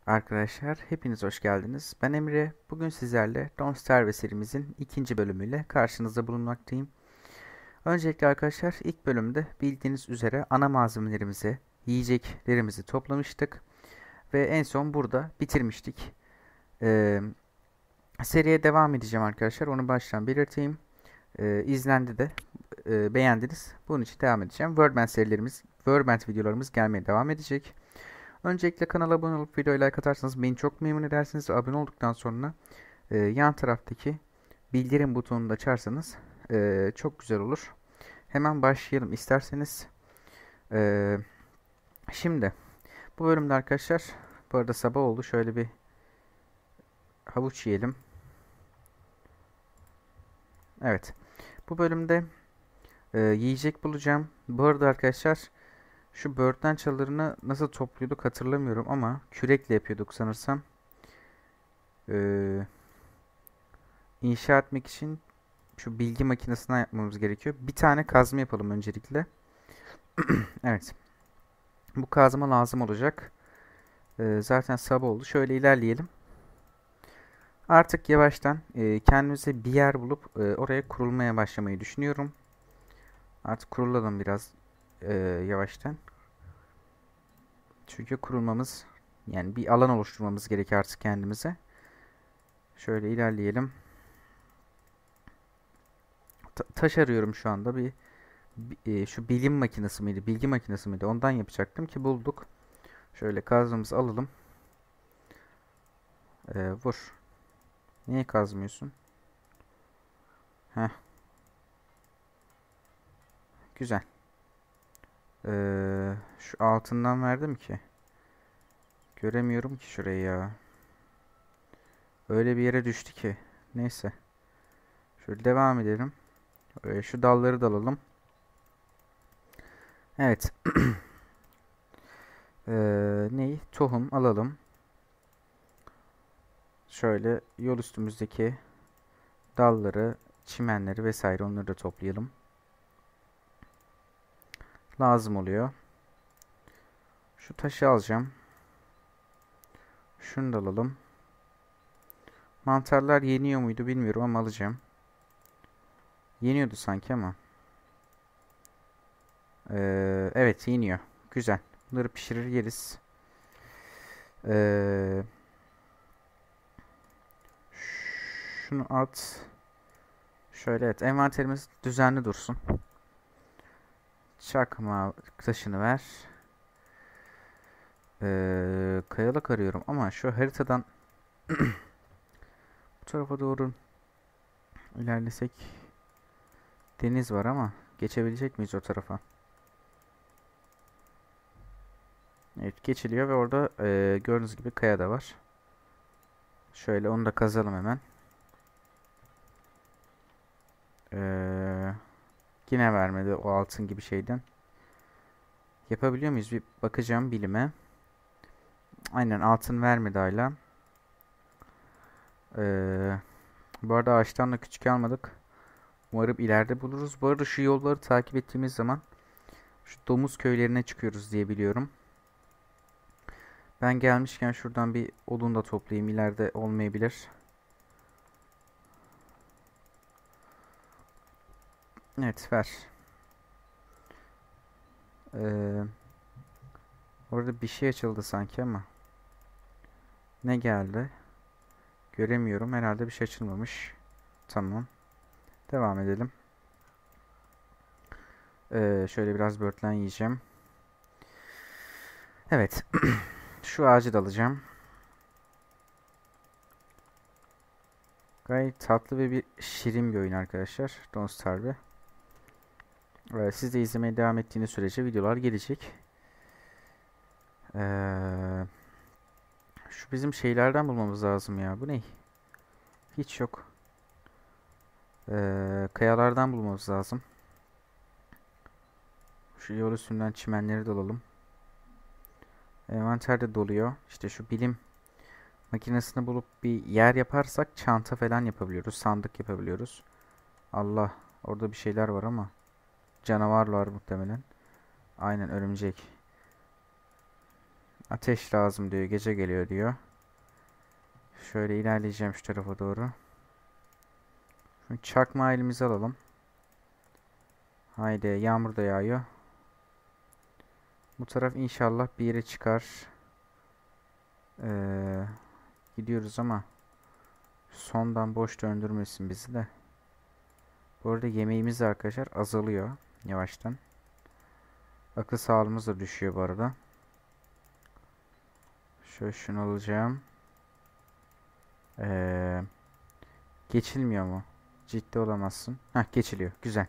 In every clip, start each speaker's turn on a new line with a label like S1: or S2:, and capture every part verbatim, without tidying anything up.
S1: Arkadaşlar hepiniz hoş geldiniz. Ben Emre. Bugün sizlerle Don't Starve serimizin ikinci bölümüyle karşınızda bulunmaktayım. Öncelikle arkadaşlar ilk bölümde bildiğiniz üzere ana malzemelerimizi, yiyeceklerimizi toplamıştık. Ve en son burada bitirmiştik. Ee, Seriye devam edeceğim arkadaşlar. Onu baştan belirteyim. Ee, izlendi de e, beğendiniz. Bunun için devam edeceğim. Wordband serilerimiz, Wordband videolarımız gelmeye devam edecek. Öncelikle kanala abone olup videoya like atarsanız beni çok memnun edersiniz. Abone olduktan sonra e, yan taraftaki bildirim butonunu da açarsanız e, çok güzel olur. Hemen başlayalım isterseniz. E, Şimdi bu bölümde arkadaşlar, bu arada sabah oldu. Şöyle bir havuç yiyelim. Evet. Bu bölümde e, yiyecek bulacağım. Bu arada arkadaşlar, şu böğürtlen çalılarını nasıl topluyorduk hatırlamıyorum ama kürekle yapıyorduk sanırsam. Eee İnşa etmek için şu bilgi makinesinden yapmamız gerekiyor. Bir tane kazma yapalım öncelikle. Evet. Bu kazma lazım olacak. Ee, zaten sabah oldu. Şöyle ilerleyelim. Artık yavaştan e, kendimize bir yer bulup e, oraya kurulmaya başlamayı düşünüyorum. Artık kurulalım biraz e, yavaştan. Çünkü kurulmamız, yani bir alan oluşturmamız gerekiyor artık kendimize. Şöyle ilerleyelim. Ta taş arıyorum şu anda. Bir e, şu bilim makinesi miydi? Bilgi makinesi miydi? Ondan yapacaktım ki bulduk. Şöyle kazmamızı alalım. Ee, vur. Niye kazmıyorsun? Heh, güzel. Ee, şu altından verdim ki. Göremiyorum ki şurayı ya. Öyle bir yere düştü ki. Neyse. Şöyle devam edelim. Ee, şu dalları da alalım. Evet. Ee, neyi? Tohum alalım. Şöyle yol üstümüzdeki dalları, çimenleri vesaire onları da toplayalım. Lazım oluyor. Şu taşı alacağım. Şunu da alalım. Mantarlar yeniyor muydu bilmiyorum ama alacağım. Yeniyordu sanki ama. Ee, evet yeniyor. Güzel. Bunları pişirir yeriz. Ee, Şunu at. Şöyle, evet, envanterimiz düzenli dursun. Çakma taşını ver. Ee, kayalık arıyorum ama şu haritadan bu tarafa doğru ilerlesek deniz var ama geçebilecek miyiz o tarafa? Evet, geçiliyor ve orada e, gördüğünüz gibi kaya da var. Şöyle onu da kazalım hemen. Ee, Yine vermedi o altın gibi şeyden. Yapabiliyor muyuz? Bir bakacağım bilime. Aynen, altın vermedi hala. Ee, Bu arada ağaçtan da küçük almadık. Umarım ileride buluruz. Bu arada şu yolları takip ettiğimiz zaman şu domuz köylerine çıkıyoruz diye biliyorum. Ben gelmişken şuradan bir odun da toplayayım. İleride olmayabilir. Evet, ver. Ee, Orada bir şey açıldı sanki ama. Ne geldi? Göremiyorum. Herhalde bir şey açılmamış. Tamam. Devam edelim. Ee, şöyle biraz börtlen yiyeceğim. Evet. Şu ağacı da alacağım. Gayet tatlı ve bir şirin bir oyun arkadaşlar. Don't Starve. Ee, siz de izlemeye devam ettiğiniz sürece videolar gelecek. Ee, Şu bizim şeylerden bulmamız lazım ya. Bu ne? Hiç yok. Ee, kayalardan bulmamız lazım. Şu yol üstünden çimenleri de alalım. Envanter de doluyor. İşte şu bilim makinesini bulup bir yer yaparsak çanta falan yapabiliyoruz. Sandık yapabiliyoruz. Allah, orada bir şeyler var ama canavar var muhtemelen. Aynen, örümcek. Ateş lazım diyor. Gece geliyor diyor. Şöyle ilerleyeceğim şu tarafa doğru. Şimdi çakmağı elimize alalım. Haydi, yağmur da yağıyor. Bu taraf inşallah bir yere çıkar. Ee, gidiyoruz ama sondan boş döndürmesin bizi de. Bu arada yemeğimiz de arkadaşlar azalıyor yavaştan. Akıl sağlığımız da düşüyor bu arada. Şöyle şunu alacağım. Ee, geçilmiyor mu? Ciddi olamazsın. Heh, geçiliyor. Güzel.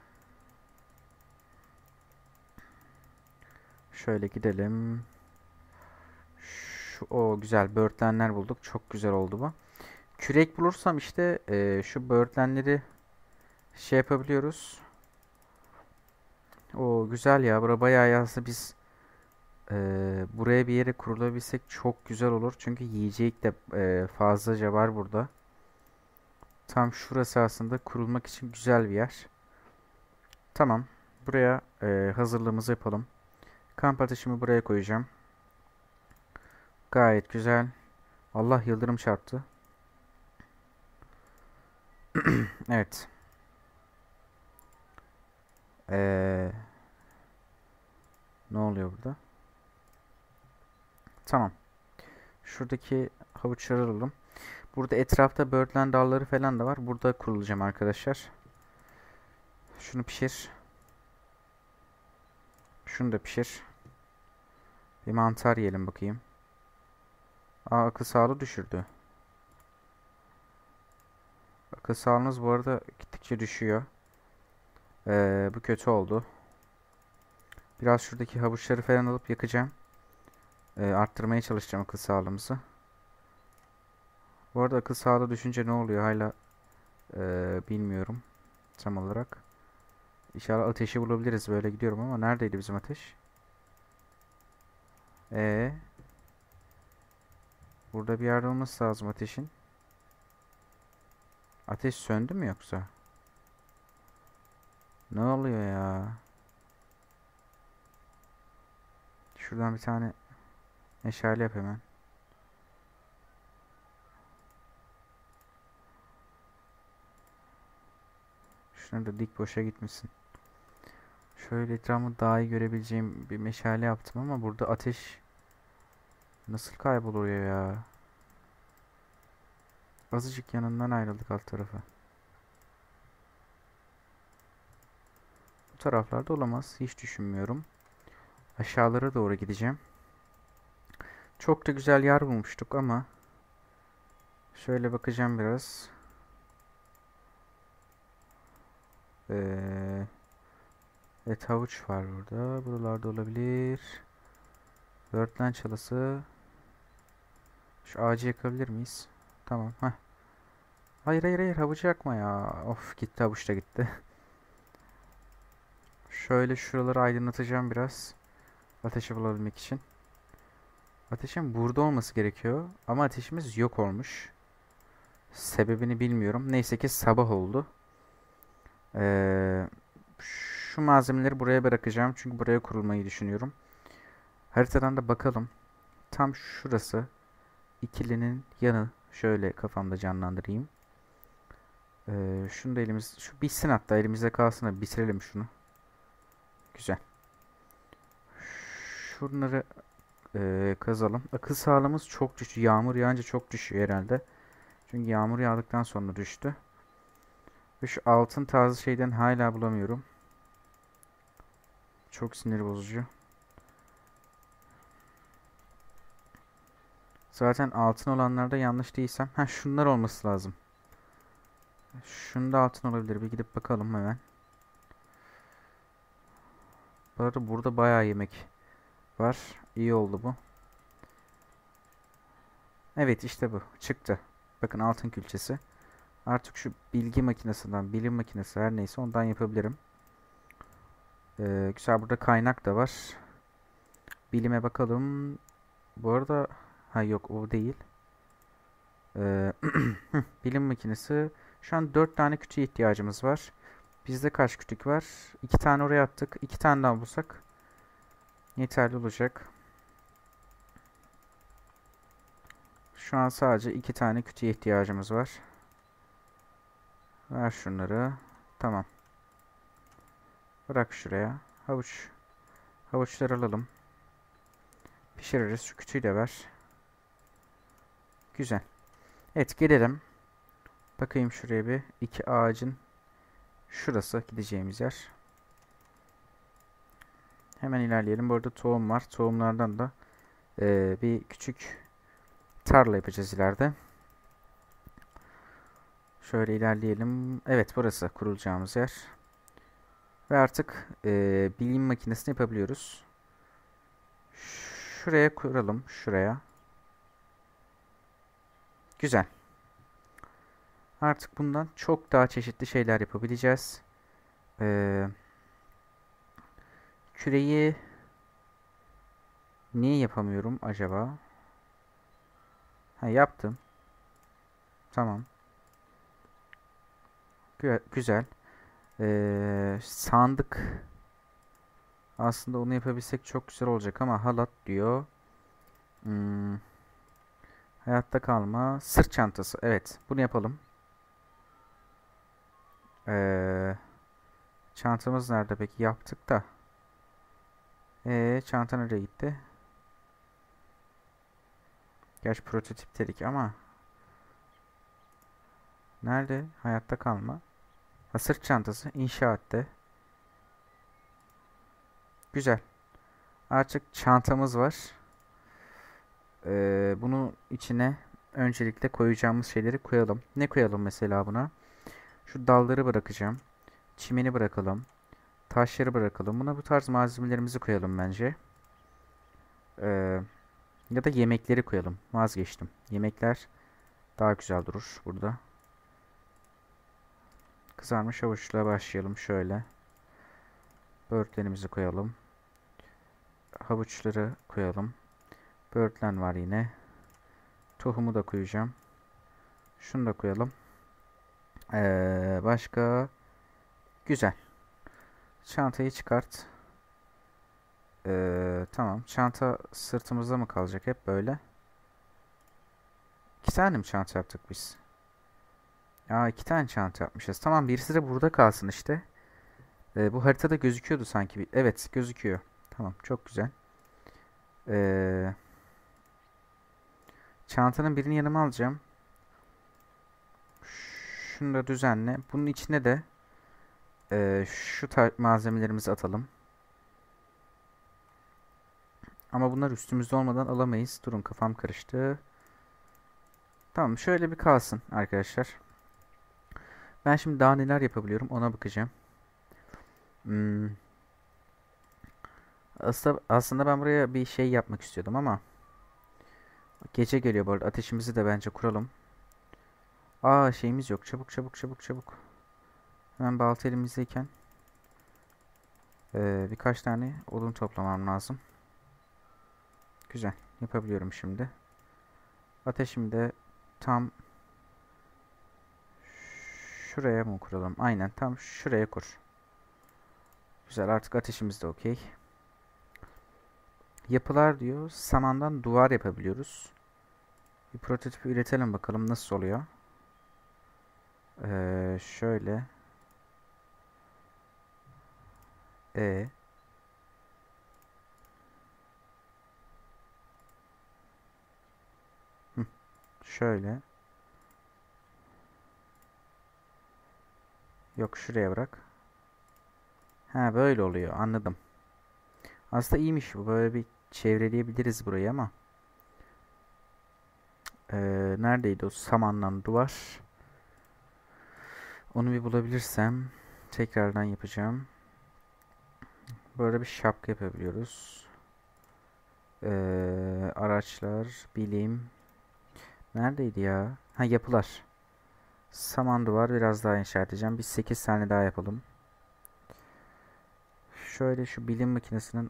S1: Şöyle gidelim. Şu, o güzel böğürtlenler bulduk. Çok güzel oldu bu. Kürek bulursam işte e, şu böğürtlenleri şey yapabiliyoruz. O güzel ya. Bura bayağı yazdı. Biz e, buraya bir yere kurulabilsek çok güzel olur. Çünkü yiyecek de e, fazlaca var burada. Tam şurası aslında kurulmak için güzel bir yer. Tamam. Buraya e, hazırlığımızı yapalım. Kamp ateşimi buraya koyacağım. Gayet güzel. Allah, yıldırım çarptı. Evet. Ee, ne oluyor burada? Tamam. Şuradaki havuçları alalım. Burada etrafta böğürtlen dalları falan da var. Burada kurulacağım arkadaşlar. Şunu pişir. Şunu da pişir. Bir mantar yiyelim bakayım. Aa, akıl sağlığı düşürdü. Akıl sağlığınız bu arada gittikçe düşüyor. Ee, bu kötü oldu. Biraz şuradaki havuçları falan alıp yakacağım. Ee, arttırmaya çalışacağım akıl sağlığımızı. Bu arada akıl sağlığı düşünce ne oluyor hala ee, bilmiyorum tam olarak. İnşallah ateşi bulabiliriz. Böyle gidiyorum ama neredeydi bizim ateş? Ee, burada bir yerde olması lazım ateşin. Ateş söndü mü yoksa? Ne oluyor ya? Şuradan bir tane meşale yap hemen. Şunu da dik, boşa gitmesin. Şöyle etrafımı daha iyi görebileceğim bir meşale yaptım ama burada ateş nasıl kayboluyor ya? Azıcık yanından ayrıldık alt tarafı. Bu taraflarda olamaz. Hiç düşünmüyorum. Aşağılara doğru gideceğim. Çok da güzel yer bulmuştuk ama şöyle bakacağım biraz. Ee, evet, havuç var burada. Buralarda olabilir. Böğürtlen çalısı. Şu ağacı yakabilir miyiz? Tamam. Heh. Hayır hayır hayır, havucu yakma ya. Of, gitti, havuç da gitti. Şöyle şuraları aydınlatacağım biraz. Ateşi bulabilmek için. Ateşin burada olması gerekiyor. Ama ateşimiz yok olmuş. Sebebini bilmiyorum. Neyse ki sabah oldu. Ee, şu malzemeleri buraya bırakacağım. Çünkü buraya kurulmayı düşünüyorum. Haritadan da bakalım. Tam şurası. İkilinin yanı. Şöyle kafamda canlandırayım. Ee, şunu da elimiz... Şu bitsin, hatta elimizde kalsın da bitirelim şunu. Güzel. Şunları e, kazalım. Akıl sağlığımız çok düştü. Yağmur yağınca çok düşüyor herhalde. Çünkü yağmur yağdıktan sonra düştü. Ve şu altın tarzı şeyden hala bulamıyorum. Çok sinir bozucu. Zaten altın olanlarda yanlış değilsem. Ha, şunlar olması lazım. Şunda altın olabilir. Bir gidip bakalım hemen. Bu arada burada bayağı yemek var. İyi oldu bu. Evet, işte bu. Çıktı. Bakın, altın külçesi. Artık şu bilgi makinesinden, bilim makinesi her neyse ondan yapabilirim. Ee, güzel, burada kaynak da var. Bilime bakalım. Bu arada ha yok, o değil. Ee, bilim makinesi. Şu an dört tane kütüğe ihtiyacımız var. Bizde kaç kütük var? iki tane oraya attık. iki tane daha bulsak yeterli olacak. Şu an sadece iki tane kütüğe ihtiyacımız var. Ver şunları. Tamam. Bırak şuraya. Havuç. Havuçları alalım. Pişiririz. Şu kütüğü de ver. Güzel. Evet, gelelim. Bakayım şuraya bir. İki ağacın şurası gideceğimiz yer. Hemen ilerleyelim. Bu arada tohum var. Tohumlardan da e, bir küçük tarla yapacağız ileride. Şöyle ilerleyelim. Evet, burası kurulacağımız yer. Ve artık e, bilim makinesini yapabiliyoruz. Şuraya kuralım. Şuraya. Güzel. Artık bundan çok daha çeşitli şeyler yapabileceğiz. Ee, küreyi niye yapamıyorum acaba? Ha, yaptım. Tamam. Gü- güzel. Ee, sandık. Aslında onu yapabilsek çok güzel olacak ama halat diyor. Hmm, hayatta kalma. Sırt çantası. Evet. Bunu yapalım. Ee, çantamız nerede peki? Yaptık da. Ee, çanta nereye gitti? Gerçi prototip dedik ama. Nerede? Hayatta kalma. Ha, sırt çantası. İnşaatte. Güzel. Artık çantamız var. Ee, bunu içine öncelikle koyacağımız şeyleri koyalım. Ne koyalım mesela buna? Şu dalları bırakacağım. Çimeni bırakalım. Taşları bırakalım. Buna bu tarz malzemelerimizi koyalım bence. Ee, ya da yemekleri koyalım. Vazgeçtim. Yemekler daha güzel durur burada. Kızarmış havuçla başlayalım şöyle. Böğürtlenimizi koyalım. Havuçları koyalım. Böğürtlen var yine. Tohumu da koyacağım. Şunu da koyalım. Ee, başka? Güzel. Çantayı çıkart. Ee, tamam. Çanta sırtımızda mı kalacak hep böyle? İki tane mi çanta yaptık biz? Aa, iki tane çanta yapmışız. Tamam, birisi de burada kalsın işte. Ee, bu haritada gözüküyordu sanki. Bir- Evet, gözüküyor. Tamam, çok güzel. Ee, çantanın birini yanıma alacağım. Şunu da düzenle. Bunun içine de e, şu malzemelerimizi atalım. Ama bunlar üstümüzde olmadan alamayız. Durun, kafam karıştı. Tamam, şöyle bir kalsın arkadaşlar. Ben şimdi daha neler yapabiliyorum ona bakacağım. Hmm, aslında, aslında ben buraya bir şey yapmak istiyordum ama gece geliyor bu arada. Ateşimizi de bence kuralım. Aa, şeyimiz yok. Çabuk çabuk çabuk çabuk. Hemen balta elimizdeyken ee, birkaç tane odun toplamam lazım. Güzel. Yapabiliyorum şimdi. Ateşimi de tam şuraya mı kuralım? Aynen, tam şuraya kur. Güzel, artık ateşimiz de okey. Yapılar diyor. Samandan duvar yapabiliyoruz. Bir prototip üretelim bakalım nasıl oluyor. Ee, şöyle. E Hı, şöyle. Yok, şuraya bırak. Ha, böyle oluyor, anladım. Aslında iyiymiş bu. Böyle bir çevreleyebiliriz burayı ama. Ee, neredeydi o samandan duvar? Onu bir bulabilirsem tekrardan yapacağım. Böyle bir şapka yapabiliyoruz. Ee, araçlar, bilim. Neredeydi ya? Ha, yapılar. Saman duvar biraz daha inşa edeceğim. Biz sekiz tane daha yapalım. Şöyle şu bilim makinesinin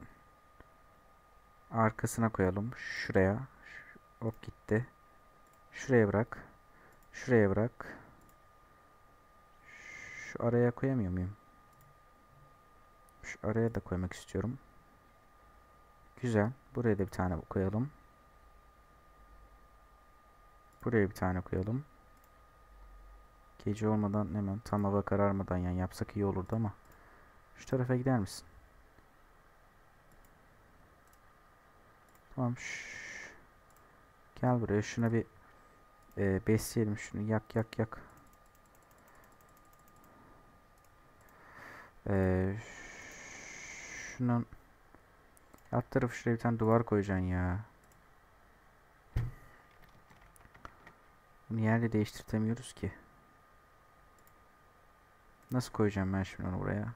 S1: arkasına koyalım. Şuraya. Hop, gitti. Şuraya bırak. Şuraya bırak. Şu araya koyamıyor muyum? Şu araya da koymak istiyorum. Güzel. Buraya da bir tane koyalım. Buraya bir tane koyalım. Gece olmadan hemen tam hava kararmadan yani yapsak iyi olurdu ama. Şu tarafa gider misin? Tamam. Şşş. Gel buraya. Şuna bir e, besleyelim. Şunu yak yak yak. E, şunun alt tarafı şuraya bir tane duvar koyacaksın ya. Bunu yerle değiştirtemiyoruz ki. Nasıl koyacağım ben şimdi onu buraya?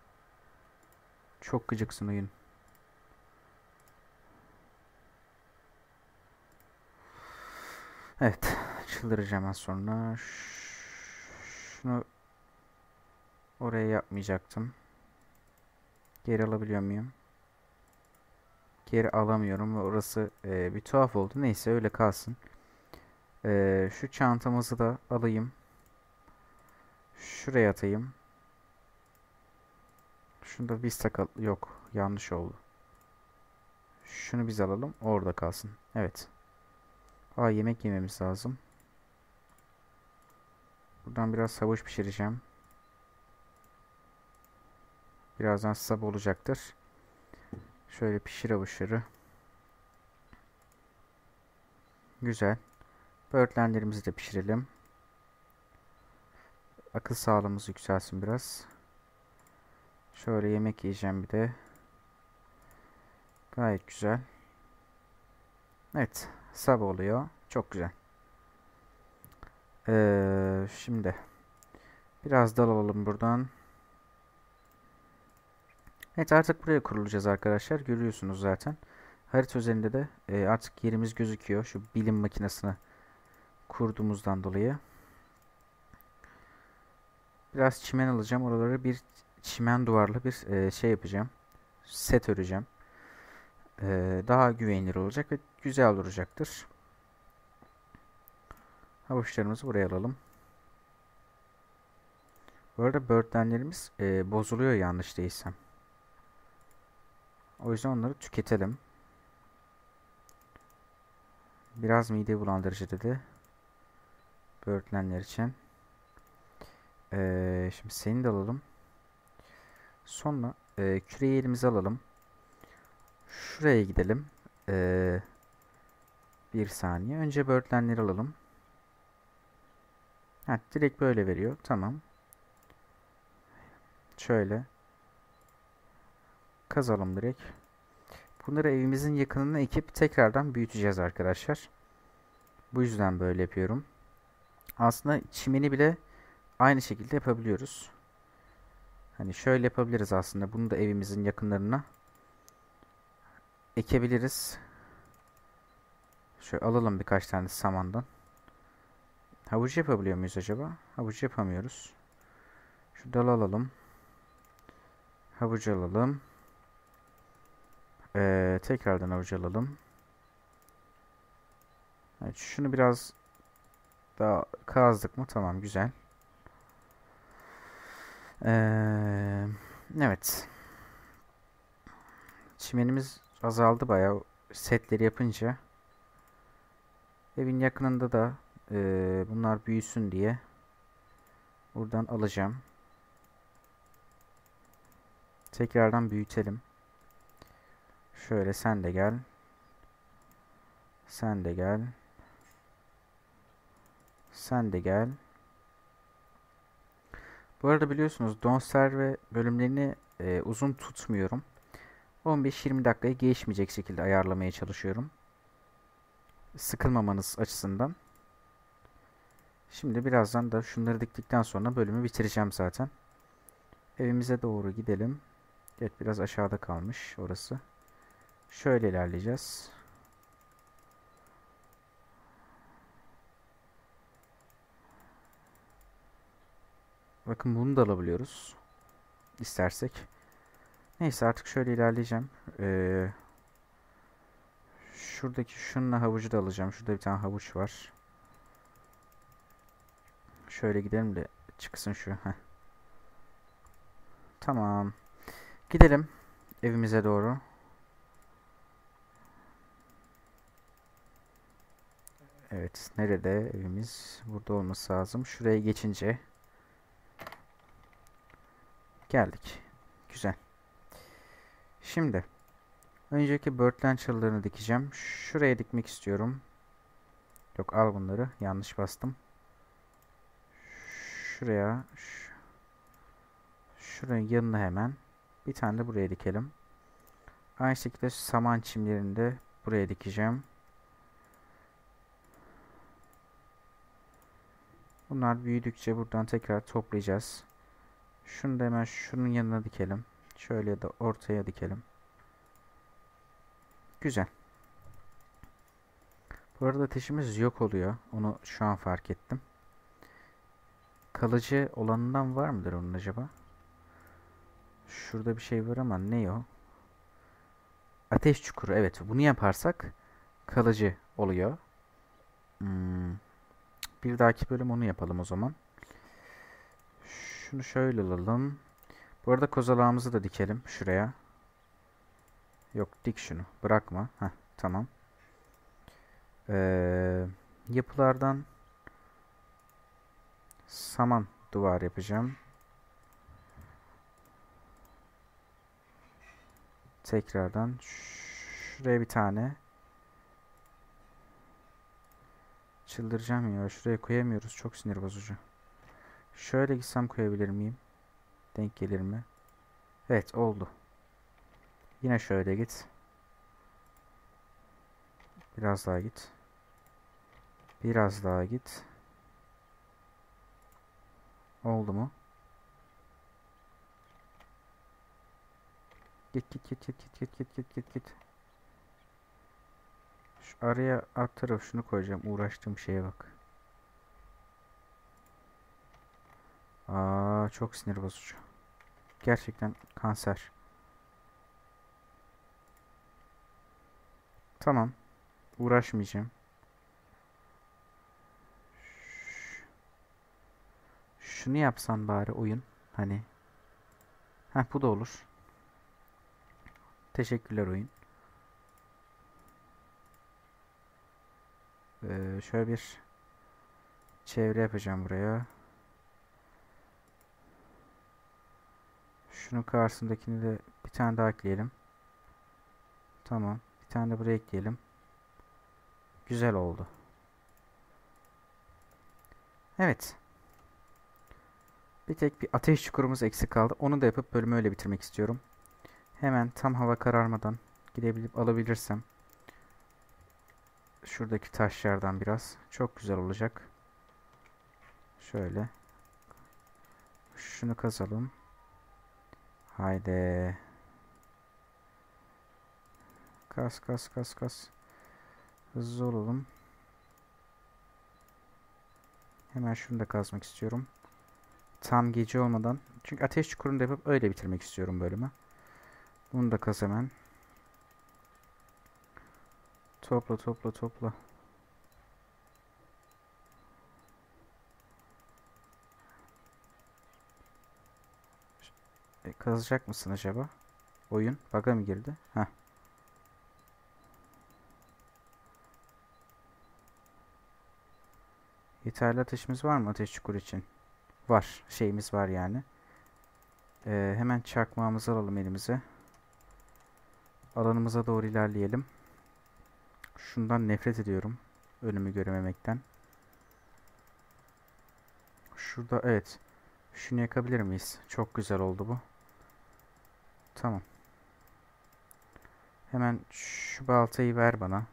S1: Çok gıcıksın oyun. Evet. Çıldıracağım az sonra. Şunu oraya yapmayacaktım. Geri alabiliyor muyum? Geri alamıyorum ve orası e, bir tuhaf oldu. Neyse öyle kalsın. E, şu çantamızı da alayım. Şuraya atayım. Şunda biz takıl... Yok. Yanlış oldu. Şunu biz alalım. Orada kalsın. Evet. Aa, yemek yememiz lazım. Buradan biraz havuç pişireceğim. Birazdan sab olacaktır. Şöyle pişir havuçları. Güzel. Böğürtlenlerimizi de pişirelim. Akıl sağlığımız yükselsin biraz. Şöyle yemek yiyeceğim bir de. Gayet güzel. Evet. Sab oluyor. Çok güzel. Ee, şimdi biraz dal alalım buradan. Evet, artık buraya kurulacağız arkadaşlar. Görüyorsunuz zaten. Harita üzerinde de e, artık yerimiz gözüküyor. Şu bilim makinesini kurduğumuzdan dolayı. Biraz çimen alacağım. Oralara bir çimen duvarlı bir e, şey yapacağım. Set öreceğim. E, daha güvenilir olacak ve güzel duracaktır. Havuçlarımızı buraya alalım. Bu arada böğürtlenlerimiz e, bozuluyor yanlış değilsem. O yüzden onları tüketelim. Biraz mide bulandırıcı dedi. Böğürtlenler için. Ee, şimdi seni de alalım. Sonra e, küreyi elimize alalım. Şuraya gidelim. Ee, bir saniye. Önce böğürtlenleri alalım. Ha, direkt böyle veriyor. Tamam. Şöyle. Kazalım direkt. Bunları evimizin yakınına ekip tekrardan büyüteceğiz arkadaşlar. Bu yüzden böyle yapıyorum. Aslında çimeni bile aynı şekilde yapabiliyoruz. Hani şöyle yapabiliriz aslında. Bunu da evimizin yakınlarına ekebiliriz. Şöyle alalım birkaç tane samandan. Havuç yapabiliyor muyuz acaba? Havuç yapamıyoruz. Şu dalı alalım. Havuç alalım. Ee, tekrardan havuç alalım. Evet, şunu biraz daha kazdık mı? Tamam, güzel. Ee, evet. Çimenimiz azaldı bayağı setleri yapınca. Evin yakınında da e, bunlar büyüsün diye buradan alacağım. Tekrardan büyütelim. Şöyle sen de gel. Sen de gel. Sen de gel. Bu arada biliyorsunuz Donserve bölümlerini e, uzun tutmuyorum. on beş yirmi dakikayı geçmeyecek şekilde ayarlamaya çalışıyorum. Sıkılmamanız açısından. Şimdi birazdan da şunları diktikten sonra bölümü bitireceğim zaten. Evimize doğru gidelim. Evet, biraz aşağıda kalmış orası. Şöyle ilerleyeceğiz. Bakın bunu da alabiliyoruz. İstersek. Neyse, artık şöyle ilerleyeceğim. Ee, şuradaki şununla havucu da alacağım. Şurada bir tane havuç var. Şöyle gidelim de çıksın şu. Heh. Tamam. Gidelim evimize doğru. Evet, nerede evimiz? Burada olması lazım. Şuraya geçince geldik. Güzel. Şimdi önceki böğürtlen çalılarını dikeceğim. Şuraya dikmek istiyorum. Yok, al bunları. Yanlış bastım. Şuraya. ş- Şuranın yanına hemen. Bir tane de buraya dikelim. Aynı şekilde saman çimlerini de buraya dikeceğim. Bunlar büyüdükçe buradan tekrar toplayacağız. Şunu da hemen şunun yanına dikelim. Şöyle ya da ortaya dikelim. Güzel. Bu arada ateşimiz yok oluyor. Onu şu an fark ettim. Kalıcı olanından var mıdır onun acaba? Şurada bir şey var ama ne o? Ateş çukuru. Evet, bunu yaparsak kalıcı oluyor. Hmm, Bir dahaki bölüm onu yapalım o zaman. Şunu şöyle alalım. Bu arada kozalağımızı da dikelim şuraya. Yok, dik şunu. Bırakma. Heh, tamam. Ee, Yapılardan saman duvar yapacağım. Tekrardan şuraya bir tane. Çıldıracağım ya. Şuraya koyamıyoruz. Çok sinir bozucu. Şöyle gitsem koyabilir miyim? Denk gelir mi? Evet, oldu. Yine şöyle git. Biraz daha git. Biraz daha git. Oldu mu? Git git git git git git git git git git. Şu araya alt tarafı şunu koyacağım. Uğraştığım şeye bak. Aa, çok sinir bozucu. Gerçekten kanser. Tamam. Uğraşmayacağım. Şunu yapsan bari oyun. Hani. Heh, bu da olur. Teşekkürler oyun. Ee, şöyle bir çevre yapacağım buraya. Şunun karşısındakini de bir tane daha ekleyelim. Tamam. Bir tane de buraya ekleyelim. Güzel oldu. Evet. Bir tek bir ateş çukurumuz eksik kaldı. Onu da yapıp bölümü öyle bitirmek istiyorum. Hemen tam hava kararmadan gidebilip alabilirsem şuradaki taşlardan biraz çok güzel olacak. Şöyle. Şunu kazalım. Haydi. Kas kas kas kas. Hızlı olalım. Hemen şunu da kazmak istiyorum. Tam gece olmadan. Çünkü ateş çukurunu da yapıp öyle bitirmek istiyorum bölümü. Bunu da kaz hemen. Topla topla topla. E, kazacak mısın acaba? Oyun bug'a mı girdi? Heh. Yeterli ateşimiz var mı ateş çukuru için? Var. Şeyimiz var yani. Ee, hemen çakmağımızı alalım elimize. Alanımıza doğru ilerleyelim. Şundan nefret ediyorum. Önümü görememekten. Şurada evet. Şunu yakabilir miyiz? Çok güzel oldu bu. Tamam. Hemen şu baltayı ver bana.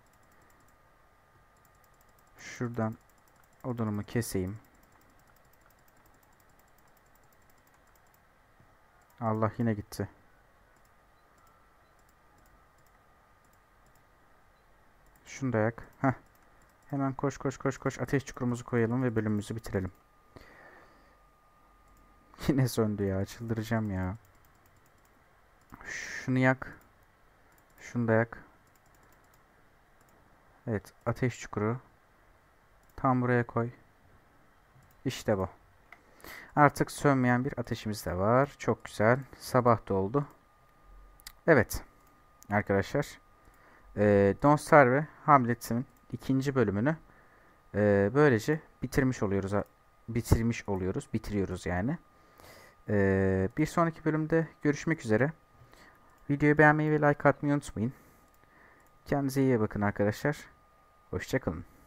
S1: Şuradan odunumu keseyim. Allah, yine gitti. Şunu da yak. Heh. Hemen koş koş koş koş. Ateş çukurumuzu koyalım ve bölümümüzü bitirelim. Yine söndü ya. Çıldıracağım ya. Şunu yak. Şunu da yak. Evet. Ateş çukuru. Tam buraya koy. İşte bu. Artık sönmeyen bir ateşimiz de var. Çok güzel. Sabah da oldu. Evet. Arkadaşlar. E, Don't Starve ve Hamlet'in ikinci bölümünü Ee, böylece bitirmiş oluyoruz. Bitirmiş oluyoruz. Bitiriyoruz yani. Ee, bir sonraki bölümde görüşmek üzere. Videoyu beğenmeyi ve like atmayı unutmayın. Kendinize iyi bakın arkadaşlar. Hoşça kalın.